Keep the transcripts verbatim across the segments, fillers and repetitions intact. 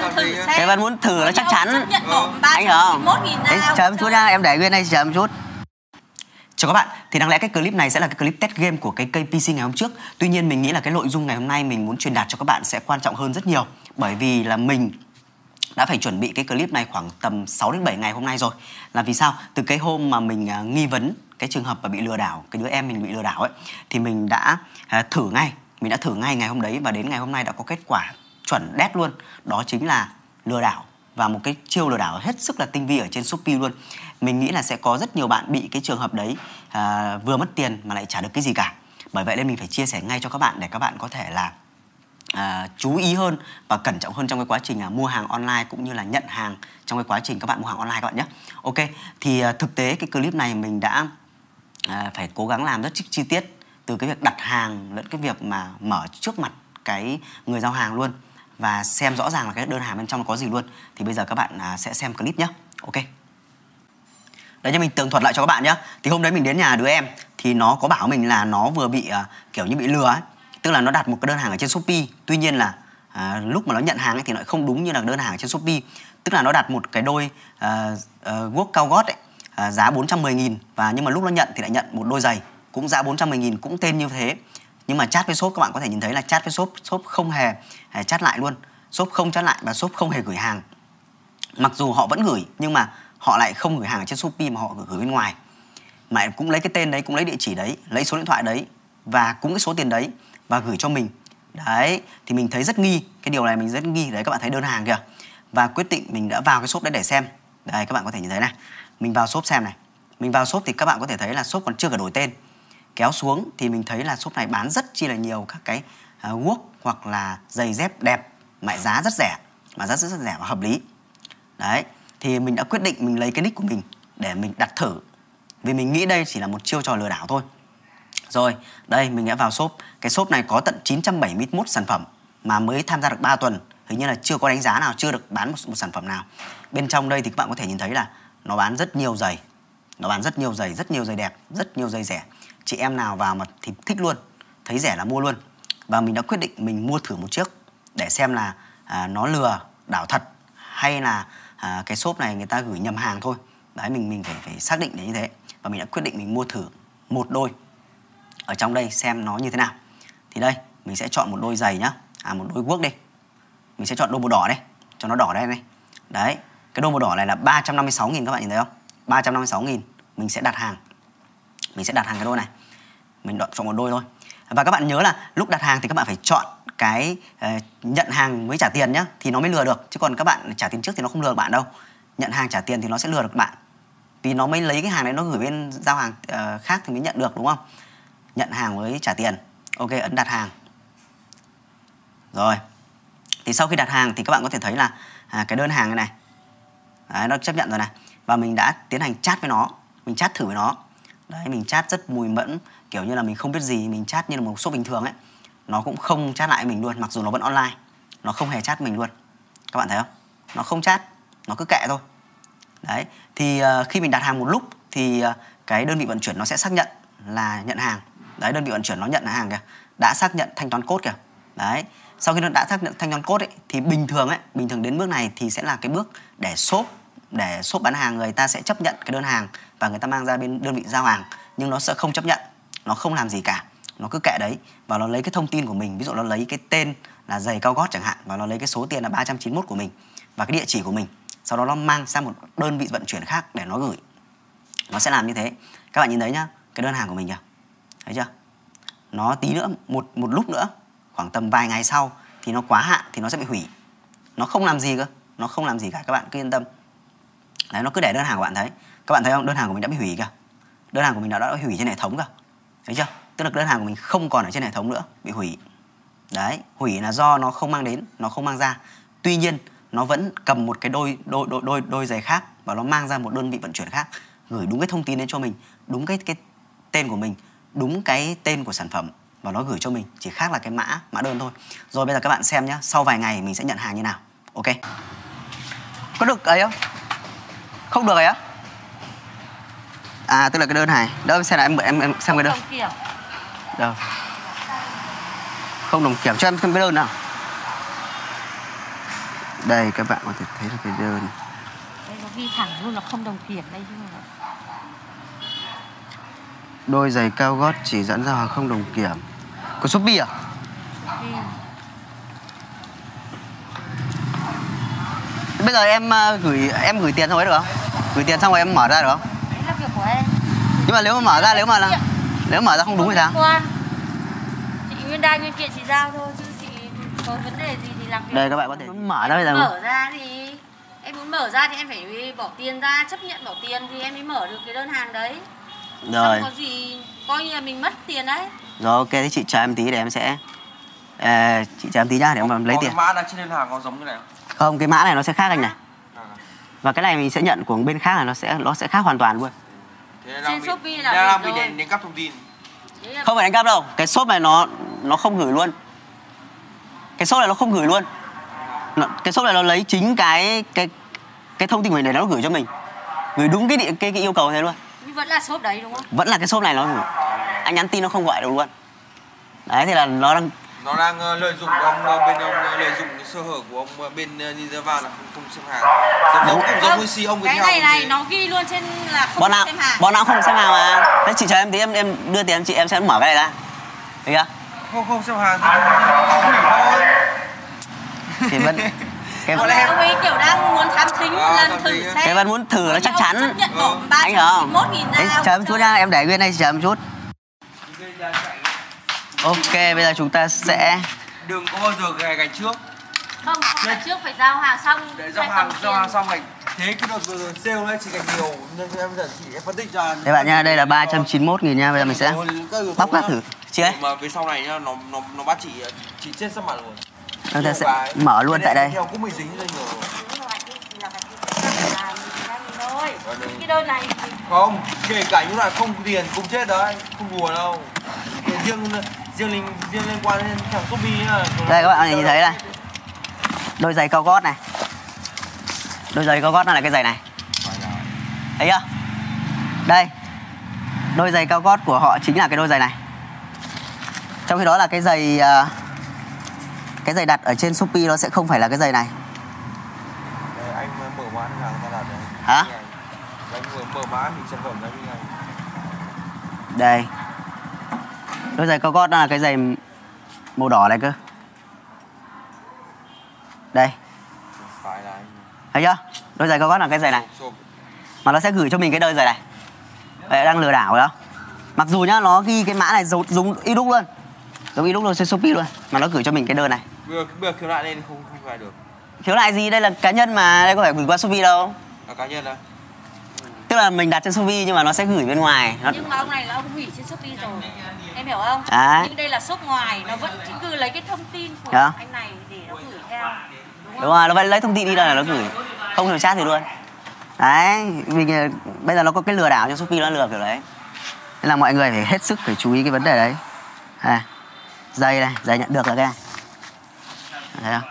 thử xem. Cái vẫn muốn thử nó chắc chắn. Chấp nhận bỏ ba trăm chín mươi mốt nghìn ra. Đấy, chờ một chút nha, em để nguyên đây chờ một chút. Chào các bạn, thì đáng lẽ cái clip này sẽ là cái clip test game của cái cây pê xê ngày hôm trước. Tuy nhiên mình nghĩ là cái nội dung ngày hôm nay mình muốn truyền đạt cho các bạn sẽ quan trọng hơn rất nhiều. Bởi vì là mình đã phải chuẩn bị cái clip này khoảng tầm sáu đến bảy ngày hôm nay rồi. Là vì sao? Từ cái hôm mà mình uh, nghi vấn cái trường hợp mà bị lừa đảo, cái đứa em mình bị lừa đảo ấy, thì mình đã uh, thử ngay. Mình đã thử ngay ngày hôm đấy và đến ngày hôm nay đã có kết quả chuẩn đét luôn. Đó chính là lừa đảo. Và một cái chiêu lừa đảo hết sức là tinh vi ở trên Shopee luôn. Mình nghĩ là sẽ có rất nhiều bạn bị cái trường hợp đấy, à, vừa mất tiền mà lại trả được cái gì cả. Bởi vậy nên mình phải chia sẻ ngay cho các bạn để các bạn có thể là à, chú ý hơn và cẩn trọng hơn trong cái quá trình à, mua hàng online cũng như là nhận hàng trong cái quá trình các bạn mua hàng online các bạn nhé. Ok, thì à, thực tế cái clip này mình đã à, phải cố gắng làm rất chi tiết, từ cái việc đặt hàng lẫn cái việc mà mở trước mặt cái người giao hàng luôn, và xem rõ ràng là cái đơn hàng bên trong có gì luôn. Thì bây giờ các bạn à, sẽ xem clip nhé. Ok. Đấy, cho mình tường thuật lại cho các bạn nhé. Thì hôm đấy mình đến nhà đứa em thì nó có bảo mình là nó vừa bị à, kiểu như bị lừa ấy. Tức là nó đặt một cái đơn hàng ở trên Shopee. Tuy nhiên là à, lúc mà nó nhận hàng ấy, thì nó không đúng như là đơn hàng ở trên Shopee. Tức là nó đặt một cái đôi à, à, guốc cao gót ấy, à, giá bốn trăm mười nghìn. Và nhưng mà lúc nó nhận thì lại nhận một đôi giày cũng giá bốn trăm mười nghìn, cũng tên như thế. Nhưng mà chat với shop các bạn có thể nhìn thấy là chat với shop, shop không hề chat lại luôn. Shop không chat lại và shop không hề gửi hàng. Mặc dù họ vẫn gửi nhưng mà họ lại không gửi hàng ở trên Shopee mà họ gửi, gửi bên ngoài. Mà cũng lấy cái tên đấy, cũng lấy địa chỉ đấy, lấy số điện thoại đấy và cũng cái số tiền đấy và gửi cho mình. Đấy, thì mình thấy rất nghi, cái điều này mình rất nghi. Đấy, các bạn thấy đơn hàng kìa. Và quyết định mình đã vào cái shop đấy để xem. Đây, các bạn có thể nhìn thấy này. Mình vào shop xem này. Mình vào shop thì các bạn có thể thấy là shop còn chưa cả đổi tên. Kéo xuống thì mình thấy là shop này bán rất chi là nhiều các cái uh, guốc hoặc là giày dép đẹp, mà giá rất rẻ, mà giá rất, rất rẻ và hợp lý. Đấy, thì mình đã quyết định mình lấy cái nick của mình để mình đặt thử. Vì mình nghĩ đây chỉ là một chiêu trò lừa đảo thôi. Rồi, đây mình đã vào shop. Cái shop này có tận chín trăm bảy mươi mốt sản phẩm mà mới tham gia được ba tuần. Hình như là chưa có đánh giá nào, chưa được bán một, một sản phẩm nào. Bên trong đây thì các bạn có thể nhìn thấy là nó bán rất nhiều giày. Nó bán rất nhiều giày, rất nhiều giày đẹp, rất nhiều giày rẻ. Chị em nào vào mà thì thích luôn, thấy rẻ là mua luôn. Và mình đã quyết định mình mua thử một chiếc để xem là à, nó lừa đảo thật hay là à, cái shop này người ta gửi nhầm hàng thôi. Đấy, mình mình phải phải xác định để như thế. Và mình đã quyết định mình mua thử một đôi ở trong đây xem nó như thế nào. Thì đây, mình sẽ chọn một đôi giày nhá. À, một đôi guốc đi. Mình sẽ chọn đôi màu đỏ đây, cho nó đỏ đây này. Đấy, cái đôi màu đỏ này là ba trăm năm mươi sáu nghìn, các bạn nhìn thấy không? ba trăm năm mươi sáu nghìn. Mình sẽ đặt hàng. Mình sẽ đặt hàng cái đôi này. Mình chọn một đôi thôi. Và các bạn nhớ là lúc đặt hàng thì các bạn phải chọn cái uh, nhận hàng mới trả tiền nhá, thì nó mới lừa được. Chứ còn các bạn trả tiền trước thì nó không lừa được bạn đâu. Nhận hàng trả tiền thì nó sẽ lừa được bạn. Vì nó mới lấy cái hàng đấy nó gửi bên giao hàng uh, khác thì mới nhận được, đúng không? Nhận hàng mới trả tiền. Ok, ấn đặt hàng. Rồi. Thì sau khi đặt hàng thì các bạn có thể thấy là à, cái đơn hàng này này. Đấy, nó chấp nhận rồi này. Và mình đã tiến hành chat với nó. Mình chat thử với nó. Đấy, mình chat rất mùi mẫn, kiểu như là mình không biết gì, mình chat như là một shop bình thường ấy. Nó cũng không chat lại mình luôn, mặc dù nó vẫn online. Nó không hề chat mình luôn. Các bạn thấy không? Nó không chat, nó cứ kệ thôi. Đấy, thì uh, khi mình đặt hàng một lúc thì uh, cái đơn vị vận chuyển nó sẽ xác nhận là nhận hàng. Đấy, đơn vị vận chuyển nó nhận hàng kìa, đã xác nhận thanh toán code kìa. Đấy, sau khi nó đã xác nhận thanh toán code ấy, thì bình thường ấy, bình thường đến bước này thì sẽ là cái bước để shop để shop bán hàng người ta sẽ chấp nhận cái đơn hàng và người ta mang ra bên đơn vị giao hàng, nhưng nó sẽ không chấp nhận, nó không làm gì cả, nó cứ kệ đấy. Và nó lấy cái thông tin của mình, ví dụ nó lấy cái tên là giày cao gót chẳng hạn, và nó lấy cái số tiền là ba trăm chín mươi mốt của mình và cái địa chỉ của mình, sau đó nó mang sang một đơn vị vận chuyển khác để nó gửi. Nó sẽ làm như thế. Các bạn nhìn thấy nhá, cái đơn hàng của mình kìa, thấy chưa? Nó tí nữa, một một lúc nữa, khoảng tầm vài ngày sau thì nó quá hạn thì nó sẽ bị hủy. Nó không làm gì cơ, nó không làm gì cả, các bạn cứ yên tâm. Đấy, nó cứ để đơn hàng của bạn thấy. Các bạn thấy không? Đơn hàng của mình đã bị hủy kìa. Đơn hàng của mình đã, đã hủy trên hệ thống kìa. Thấy chưa? Tức là đơn hàng của mình không còn ở trên hệ thống nữa, bị hủy. Đấy, hủy là do nó không mang đến, nó không mang ra. Tuy nhiên, nó vẫn cầm một cái đôi đôi đôi đôi, đôi giày khác và nó mang ra một đơn vị vận chuyển khác, gửi đúng cái thông tin đến cho mình, đúng cái cái tên của mình, đúng cái tên của sản phẩm và nó gửi cho mình, chỉ khác là cái mã mã đơn thôi. Rồi bây giờ các bạn xem nhá, sau vài ngày mình sẽ nhận hàng như nào. Ok. Có được ấy không? Không được ấy á? À, tức là cái đơn này. Đâu xem là em em em xem cái đơn. Đâu. Không đồng kiểm, cho em xem cái đơn nào. Đây các bạn có thể thấy là cái đơn. Đây nó ghi thẳng luôn là không đồng kiểm đây chứ mà. Đôi giày cao gót chỉ dẫn ra hàng không đồng kiểm. Của Shopee à? Shopee. Bây giờ em uh, gửi em gửi tiền xong ấy được không? Gửi tiền xong rồi em mở ra được không? Đấy là việc của em. Nhưng mà nếu mà mở ra nếu mà là nếu mở ra không đúng thì sao? Quan. Chị Nguyên Đai Nguyên Kiện chị giao thôi chứ chị có vấn đề gì thì làm việc. Đây các bạn có thể mở ra bây giờ. Mở ra thì em muốn mở ra thì em phải bỏ tiền ra, chấp nhận bỏ tiền thì em mới mở được cái đơn hàng đấy. Rồi. Xong có gì coi như là mình mất tiền đấy. Rồi ok, thế chị chờ em tí để em sẽ à, chị chờ em tí nhá để em lấy có tiền. Cái mã đang trên đơn hàng có giống như này không? Không, cái mã này nó sẽ khác anh này. Và cái này mình sẽ nhận của bên khác là nó sẽ nó sẽ khác hoàn toàn luôn. Trên Shopee là đang bị bị đánh, đánh cắp thông tin. Không phải đánh cắp đâu, cái shop này nó nó không gửi luôn. Cái shop này nó không gửi luôn. Nó, cái shop này nó lấy chính cái cái cái thông tin của mình để nó gửi cho mình. Gửi đúng cái địa, cái, cái yêu cầu thế luôn. Nhưng vẫn là shop đấy đúng không? Vẫn là cái shop này nó gửi. Anh nhắn tin nó không gọi được luôn. Đấy thì là nó đang Nó đang uh, lợi dụng của ông uh, bên ông uh, lợi dụng cái sơ hở của ông uh, bên uh, Ninja Van là không không xem hàng. Giống cũng giống với ông cái này này nó ghi luôn trên là không bọn nào, xem hàng. Bọn nào không xem hàng mà. Thế chị chờ em tí em em đưa tiền chị em sẽ mở cái này ra. Thấy chưa? Không không xem hàng thì không hiểu thôi. Thì vẫn cái Còn là ông ấy kiểu đang muốn thám thính một À, lần thử xem. cái vẫn muốn thử nó chắc chắn. Ừ. Anh hiểu không? Đấy, chờ em chút nha, em để Nguyên đây chờ em chút. Ok, bây giờ chúng ta sẽ đừng có bao giờ gài gạch trước. Không, không là trước phải giao hàng xong. Để giao hàng giao hàng xong này. Thế cái đợt vừa rồi sale đấy chị gạch nhiều nên em giờ chị em phân tích cho. Đây bạn nha, đây là ba trăm chín mươi mốt nghìn nha, bây giờ mình sẽ bóc ra thử. Chị ơi. Mà về sau này nhá, nó nó nó bắt chị chị chết sắp mặt rồi. Chúng ta sẽ mở luôn tại đây. Cũng bị dính rồi nhiều. Cái đơn này Không, kể cả những loại không tiền cũng chết đấy, không đùa đâu. Riêng riêng liên riêng liên quan đến thằng Shopee nhá. Đây các bạn có thể nhìn thấy này. Đôi giày cao gót này. Đôi giày cao gót nó là cái giày này. Thấy chưa? Đây. Đôi giày cao gót của họ chính là cái đôi giày này. Trong khi đó là cái giày cái giày đặt ở trên Shopee nó sẽ không phải là cái giày này. Đây, anh mở mã hàng ta đặt đấy. Hả? Anh vừa mở mã thì sản phẩm đấy như này. Đây. Đôi giày cao gót đó là cái giày màu đỏ này cơ. Đây. Phải là anh. Thấy chưa? Đôi giày cao gót là cái giày này. Mà nó sẽ gửi cho mình cái đôi giày này. Vậy đang lừa đảo đó. Mặc dù nhá nó ghi cái mã này giống giống y đúc luôn. Giống y đúc luôn trên Shopee luôn, mà nó gửi cho mình cái đơn này. Bây giờ khiếu nại lên không không phải được. Khiếu nại gì? Đây là cá nhân mà, đây có phải gửi qua Shopee đâu. Là cá nhân à? Tức là mình đặt trên Shopee nhưng mà nó sẽ gửi bên ngoài. Nó... Nhưng mà ông này là ông hủy trên Shopee rồi. Em hiểu không? À. Nhưng đây là shop ngoài, nó vẫn chỉ cứ lấy cái thông tin của Đó. anh này để nó gửi theo. Đúng, Đúng rồi, nó vẫn lấy thông tin đi ra là nó gửi. Không hiểu chat gì luôn. Đấy, mình bây giờ nó có cái lừa đảo cho Shopee nó lừa kiểu đấy. Nên là mọi người phải hết sức phải chú ý cái vấn đề đấy. À, giày này, giày nhận được là cái này. Thấy không?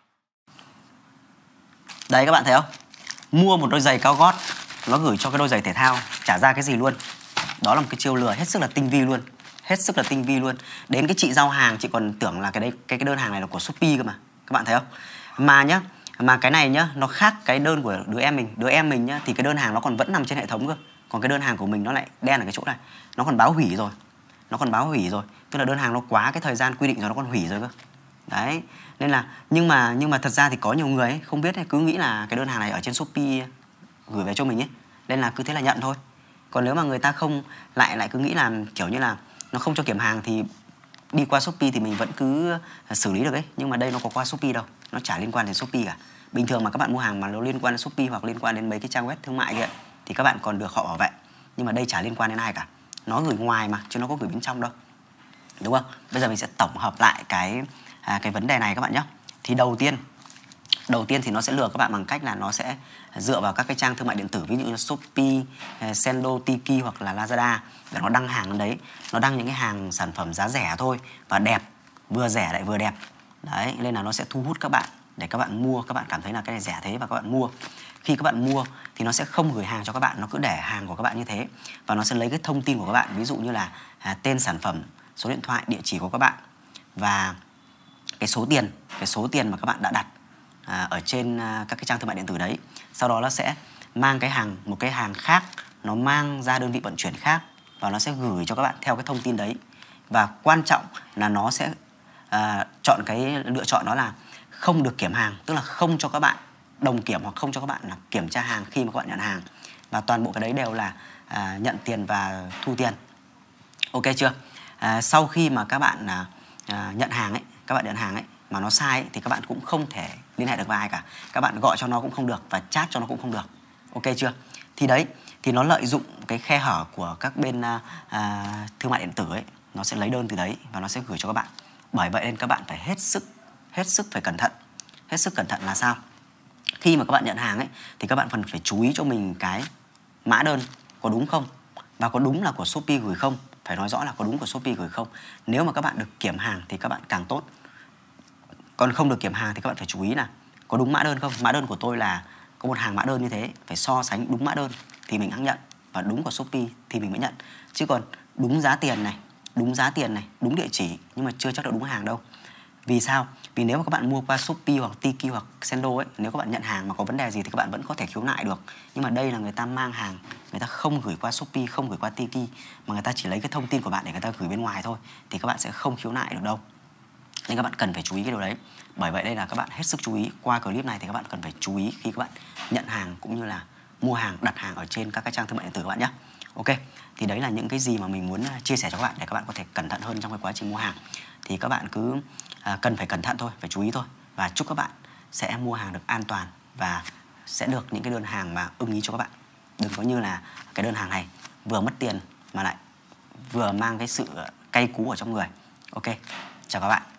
Đấy các bạn thấy không? Mua một đôi giày cao gót, nó gửi cho cái đôi giày thể thao, chả ra cái gì luôn. Đó là một cái chiêu lừa hết sức là tinh vi luôn. Hết sức là tinh vi luôn. Đến cái chị giao hàng chị còn tưởng là cái đấy cái cái đơn hàng này là của Shopee cơ mà. Các bạn thấy không? Mà nhá, mà cái này nhá, nó khác cái đơn của đứa em mình. Đứa em mình nhá thì cái đơn hàng nó còn vẫn nằm trên hệ thống cơ. Còn cái đơn hàng của mình nó lại đen ở cái chỗ này. Nó còn báo hủy rồi. Nó còn báo hủy rồi. Tức là đơn hàng nó quá cái thời gian quy định rồi, nó còn hủy rồi cơ. Đấy. Nên là nhưng mà nhưng mà thật ra thì có nhiều người ấy, không biết ấy, cứ nghĩ là cái đơn hàng này ở trên Shopee gửi về cho mình ấy. Nên là cứ thế là nhận thôi. Còn nếu mà người ta không lại lại cứ nghĩ là kiểu như là nó không cho kiểm hàng thì đi qua Shopee thì mình vẫn cứ xử lý được ấy. Nhưng mà đây nó có qua Shopee đâu. Nó chả liên quan đến Shopee cả. Bình thường mà các bạn mua hàng mà nó liên quan đến Shopee hoặc liên quan đến mấy cái trang web thương mại kia thì các bạn còn được họ bảo vệ. Nhưng mà đây chả liên quan đến ai cả. Nó gửi ngoài mà chứ nó có gửi bên trong đâu. Đúng không? Bây giờ mình sẽ tổng hợp lại cái à, cái vấn đề này các bạn nhé. Thì đầu tiên Đầu tiên thì nó sẽ lừa các bạn bằng cách là nó sẽ dựa vào các cái trang thương mại điện tử, ví dụ như Shopee, Sendo, Tiki hoặc là Lazada, để nó đăng hàng đấy. Nó đăng những cái hàng sản phẩm giá rẻ thôi và đẹp, vừa rẻ lại vừa đẹp. Đấy, nên là nó sẽ thu hút các bạn để các bạn mua, các bạn cảm thấy là cái này rẻ thế và các bạn mua. Khi các bạn mua thì nó sẽ không gửi hàng cho các bạn, nó cứ để hàng của các bạn như thế. Và nó sẽ lấy cái thông tin của các bạn, ví dụ như là à, tên sản phẩm, số điện thoại, địa chỉ của các bạn và cái số tiền, cái số tiền mà các bạn đã đặt. à, ở trên à, các cái trang thương mại điện tử đấy, sau đó nó sẽ mang cái hàng một cái hàng khác, nó mang ra đơn vị vận chuyển khác và nó sẽ gửi cho các bạn theo cái thông tin đấy. Và quan trọng là nó sẽ à, chọn cái lựa chọn đó là không được kiểm hàng, tức là không cho các bạn đồng kiểm hoặc không cho các bạn là kiểm tra hàng khi mà các bạn nhận hàng, và toàn bộ cái đấy đều là à, nhận tiền và thu tiền. Ok chưa? À, sau khi mà các bạn à, à, nhận hàng ấy, các bạn nhận hàng ấy mà nó sai ấy, thì các bạn cũng không thể liên hệ được với ai cả. Các bạn gọi cho nó cũng không được và chat cho nó cũng không được. Ok chưa? Thì đấy, thì nó lợi dụng cái khe hở của các bên à, à, thương mại điện tử ấy, nó sẽ lấy đơn từ đấy và nó sẽ gửi cho các bạn. Bởi vậy nên các bạn phải hết sức hết sức phải cẩn thận. Hết sức cẩn thận là sao? Khi mà các bạn nhận hàng ấy thì các bạn cần phải chú ý cho mình cái mã đơn có đúng không, và có đúng là của Shopee gửi không. Phải nói rõ là có đúng của Shopee gửi không. Nếu mà các bạn được kiểm hàng thì các bạn càng tốt. Còn không được kiểm hàng thì các bạn phải chú ý là có đúng mã đơn không. Mã đơn của tôi là có một hàng mã đơn như thế, phải so sánh đúng mã đơn thì mình hẵng nhận, và đúng của Shopee thì mình mới nhận. Chứ còn đúng giá tiền này, đúng giá tiền này, đúng địa chỉ nhưng mà chưa chắc là đúng hàng đâu. Vì sao? Vì nếu mà các bạn mua qua Shopee hoặc Tiki hoặc Sendo ấy, nếu các bạn nhận hàng mà có vấn đề gì thì các bạn vẫn có thể khiếu nại được. Nhưng mà đây là người ta mang hàng, người ta không gửi qua Shopee, không gửi qua Tiki, mà người ta chỉ lấy cái thông tin của bạn để người ta gửi bên ngoài thôi, thì các bạn sẽ không khiếu nại được đâu. Nên các bạn cần phải chú ý cái điều đấy. Bởi vậy đây là các bạn hết sức chú ý. Qua clip này thì các bạn cần phải chú ý khi các bạn nhận hàng cũng như là mua hàng, đặt hàng ở trên các cái trang thương mại điện tử các bạn nhé. Ok, thì đấy là những cái gì mà mình muốn chia sẻ cho các bạn để các bạn có thể cẩn thận hơn trong cái quá trình mua hàng. Thì các bạn cứ à, cần phải cẩn thận thôi, phải chú ý thôi. Và chúc các bạn sẽ mua hàng được an toàn và sẽ được những cái đơn hàng mà ưng ý cho các bạn. Đừng có như là cái đơn hàng này vừa mất tiền mà lại vừa mang cái sự cay cú ở trong người. Ok, chào các bạn.